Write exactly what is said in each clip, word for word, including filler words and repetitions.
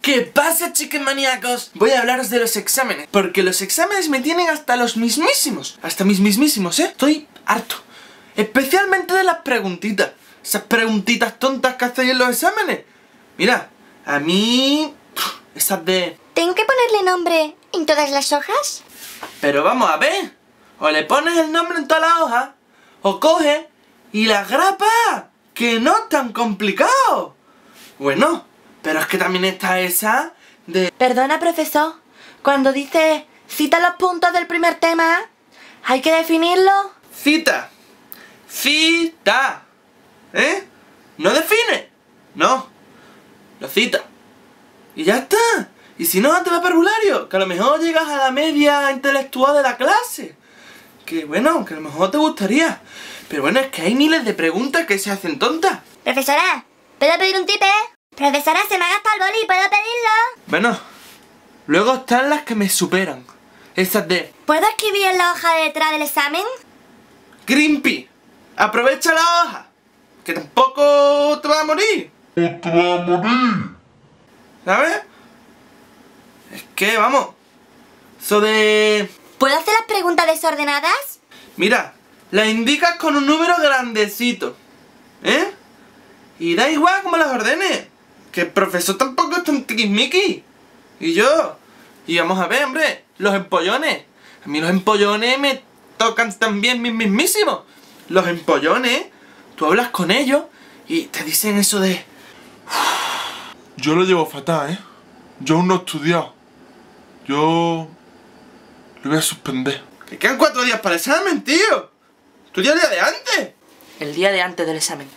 ¿Qué pasa, chiques maníacos? Voy a hablaros de los exámenes, porque los exámenes me tienen hasta los mismísimos. Hasta mis mismísimos, ¿eh? Estoy harto. Especialmente de las preguntitas. Esas preguntitas tontas que hacéis en los exámenes. Mira, a mí... esas de... ¿Tengo que ponerle nombre en todas las hojas? Pero vamos a ver. O le pones el nombre en todas las hojas, o coges y las grapas. Que no es tan complicado. Bueno, pero es que también está esa de... Perdona, profesor. Cuando dice cita los puntos del primer tema, ¿hay que definirlo? Cita. Cita. ¿Eh? No define. No. Lo cita. Y ya está. Y si no, te va parvulario. Que a lo mejor llegas a la media intelectual de la clase. Que bueno, que a lo mejor te gustaría. Pero bueno, es que hay miles de preguntas que se hacen tontas. Profesora, ¿puedo pedir un tip, eh? Profesora, se me ha gastado el boli, ¿puedo pedirlo? Bueno, luego están las que me superan. Esas de... ¿Puedo escribir en la hoja de detrás del examen? Grimpy, aprovecha la hoja. Que tampoco te va a morir. ¡No te va a morir! ¿Sabes? Es que, vamos. Eso de... ¿Puedo hacer las preguntas desordenadas? Mira, las indicas con un número grandecito. ¿Eh? Y da igual como las ordenes. Que el profesor tampoco es tan tiquismiqui. Y yo. Y vamos a ver, hombre, los empollones. A mí los empollones me tocan también mis mismísimos. Los empollones, tú hablas con ellos y te dicen eso de... Yo lo llevo fatal, ¿eh? Yo aún no he estudiado. Yo... lo voy a suspender. Que quedan cuatro días para el examen, tío. Estudia el día de antes. El día de antes del examen.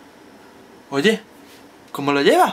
Oye, ¿cómo lo llevas?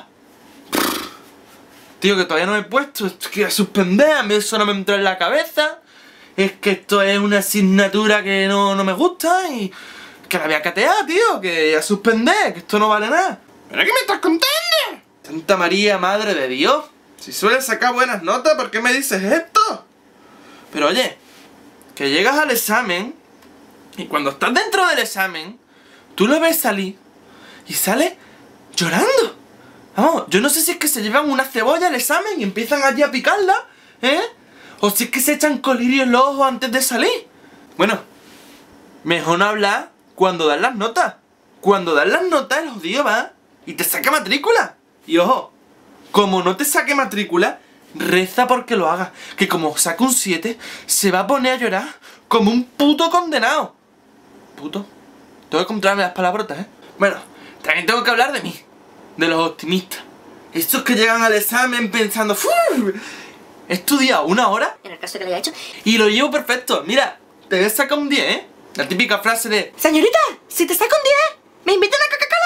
Tío, que todavía no me he puesto. Es que voy a suspender, a mí eso no me entró en la cabeza. Es que esto es una asignatura que no, no me gusta y... que la voy a catear, tío. Que voy a suspender, que esto no vale nada. ¿Pero qué me estás contando? Santa María, Madre de Dios. Si sueles sacar buenas notas, ¿por qué me dices esto? Pero oye, que llegas al examen y cuando estás dentro del examen, tú lo ves salir y sale llorando. Vamos, yo no sé si es que se llevan una cebolla al examen y empiezan allí a picarla, ¿eh? O si es que se echan colirio en los ojos antes de salir. Bueno, mejor no hablar cuando dan las notas. Cuando dan las notas, el jodido va y te saca matrícula. Y ojo, como no te saque matrícula, reza porque lo haga. Que como saca un siete, se va a poner a llorar como un puto condenado. Puto. Tengo que comprarme las palabrotas, ¿eh? Bueno, también tengo que hablar de mí. De los optimistas. Estos que llegan al examen pensando... ¡Fu! He estudiado una hora. En el caso que lo haya hecho. Y lo llevo perfecto. Mira, te voy a sacar un diez, ¿eh? La típica frase de... Señorita, si te saco un diez, ¿me invitan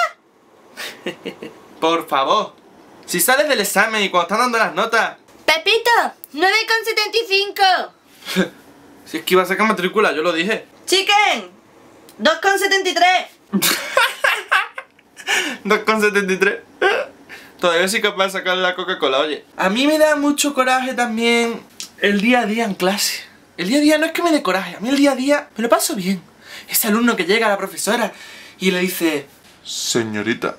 a Coca-Cola? Por favor. Si sales del examen y cuando están dando las notas... Pepito, nueve con setenta y cinco. Si es que iba a sacar matrícula, yo lo dije. Chicken, dos con setenta y tres. dos con setenta y tres. Todavía soy capaz de sacar la Coca-Cola, oye. A mí me da mucho coraje también el día a día en clase. El día a día no es que me dé coraje, a mí el día a día me lo paso bien. Ese alumno que llega a la profesora y le dice... Señorita,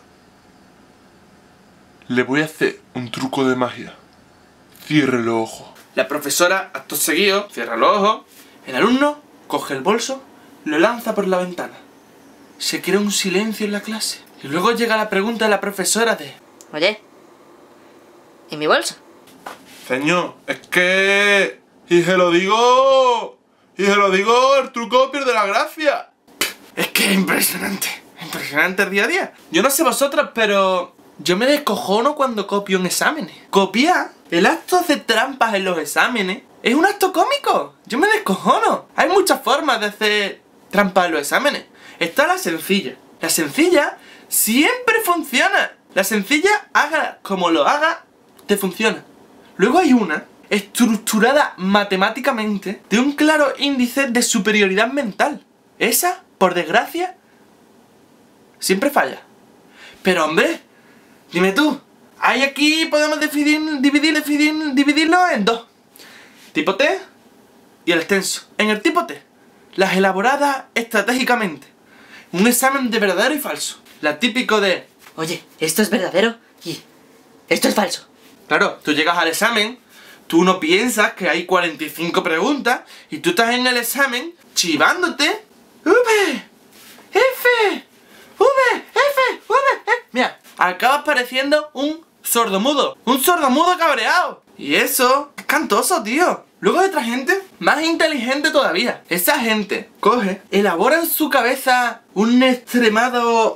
le voy a hacer un truco de magia. Cierre los ojos. La profesora, acto seguido, cierra los ojos. El alumno coge el bolso, lo lanza por la ventana. Se crea un silencio en la clase. Y luego llega la pregunta de la profesora de... Oye, ¿y mi bolso? Señor, es que... y se lo digo... y se lo digo, el truco pierde la gracia. Es que es impresionante. Impresionante el día a día. Yo no sé vosotros, pero... yo me descojono cuando copio en exámenes. Copiar, el acto de hacer trampas en los exámenes, es un acto cómico. Yo me descojono. Hay muchas formas de hacer trampas en los exámenes. Está la sencilla. La sencilla siempre funciona. La sencilla, haga como lo haga, te funciona. Luego hay una estructurada matemáticamente de un claro índice de superioridad mental. Esa, por desgracia, siempre falla. Pero hombre, dime tú, hay aquí podemos dividir, dividir, dividir, dividirlo en dos. Tipo T y el extenso. En el tipo T, las elaboradas estratégicamente. Un examen de verdadero y falso. La típico de... Oye, esto es verdadero y esto es falso. Claro, tú llegas al examen, tú no piensas que hay cuarenta y cinco preguntas y tú estás en el examen chivándote. V, F, V, F, V, F. Mira, acabas pareciendo un sordomudo, un sordomudo cabreado. Y eso es cantoso, tío. Luego hay otra gente más inteligente todavía. Esa gente coge, elabora en su cabeza un extremado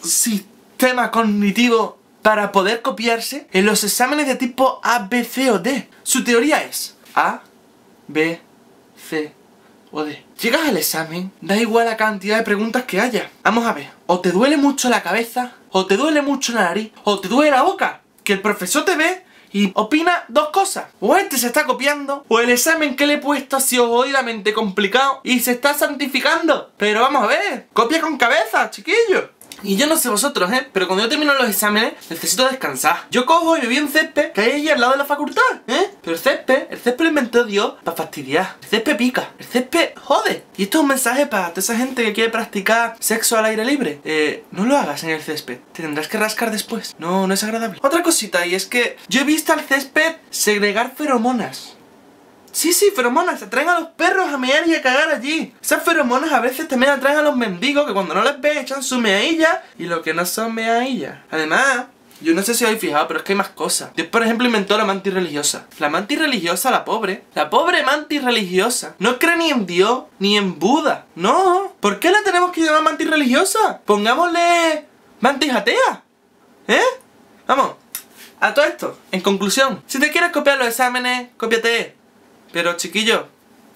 sistema cognitivo para poder copiarse en los exámenes de tipo A, B, C o D. Su teoría es A, B, C o D. Llegas al examen, da igual la cantidad de preguntas que haya. Vamos a ver, o te duele mucho la cabeza, o te duele mucho la nariz, o te duele la boca. Que el profesor te ve y opina dos cosas. O este se está copiando, o el examen que le he puesto ha sido jodidamente complicado y se está santificando. Pero vamos a ver, copia con cabeza, chiquillo. Y yo no sé vosotros, ¿eh? Pero cuando yo termino los exámenes, necesito descansar. Yo cojo y me voy en césped, que hay allí al lado de la facultad, ¿eh? Pero el césped, el césped lo inventó Dios para fastidiar. El césped pica, el césped jode. Y esto es un mensaje para toda esa gente que quiere practicar sexo al aire libre. Eh, no lo hagas en el césped. Te tendrás que rascar después. No, no es agradable. Otra cosita, y es que yo he visto al césped segregar feromonas. Sí, sí, feromonas, atraen a los perros a mear y a cagar allí. Esas feromonas a veces también atraen a los mendigos que cuando no les ves echan su meadilla y lo que no son meadillas. Además, yo no sé si os habéis fijado, pero es que hay más cosas. Dios, por ejemplo, inventó la mantis religiosa. La mantis religiosa, la pobre, la pobre mantis religiosa, no cree ni en Dios ni en Buda. No, ¿por qué la tenemos que llamar mantis religiosa? Pongámosle mantis atea, ¿eh? Vamos, a todo esto, en conclusión, si te quieres copiar los exámenes, cópiate. Pero chiquillo,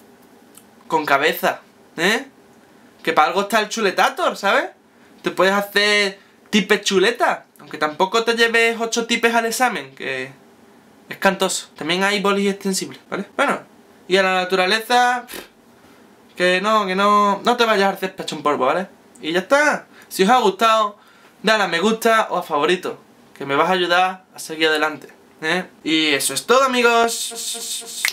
con cabeza, ¿eh? Que para algo está el chuletator, ¿sabes? Te puedes hacer tipes chuleta, aunque tampoco te lleves ocho tipes al examen, que es cantoso. También hay bolis extensibles, ¿vale? Bueno, y a la naturaleza, que no, que no, no te vayas a hacer pecho en polvo, ¿vale? Y ya está. Si os ha gustado, dale a me gusta o a favorito, que me vas a ayudar a seguir adelante, ¿eh? Y eso es todo, amigos.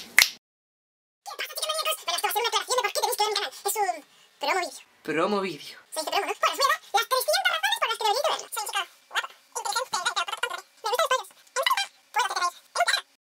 Promo vídeo. Promo vídeo. Se dice promo, ¿no? Bueno, es verdad.